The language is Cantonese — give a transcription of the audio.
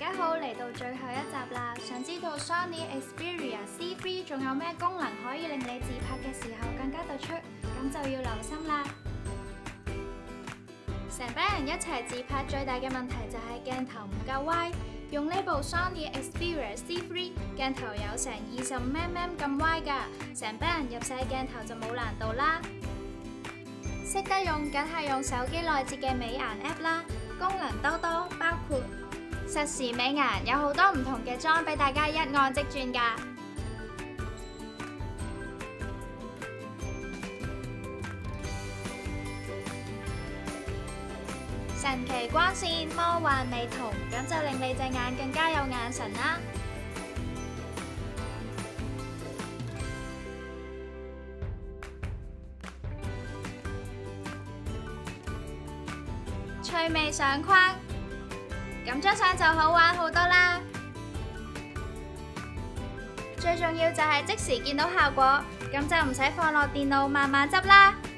家好，嚟到最後一集啦！想知道 Sony Xperia C3 仲有咩功能可以令你自拍嘅時候更加突出？咁就要留心啦！成班人一齊自拍最大嘅問題就係鏡頭唔夠歪。用呢部 Sony Xperia C3 鏡頭有成25mm 咁歪㗎，成班人入晒鏡頭就冇難度啦。識得用梗係用手機內置嘅美顏 App 啦，功能多多，包括實時美顏，有好多唔同嘅妝俾大家一按即轉㗎。神奇光線、魔幻美瞳，咁就令你隻眼更加有眼神啦。趣味相框，咁張相就好玩好多啦。最重要就係即時見到效果，咁就唔使放落電腦慢慢執啦。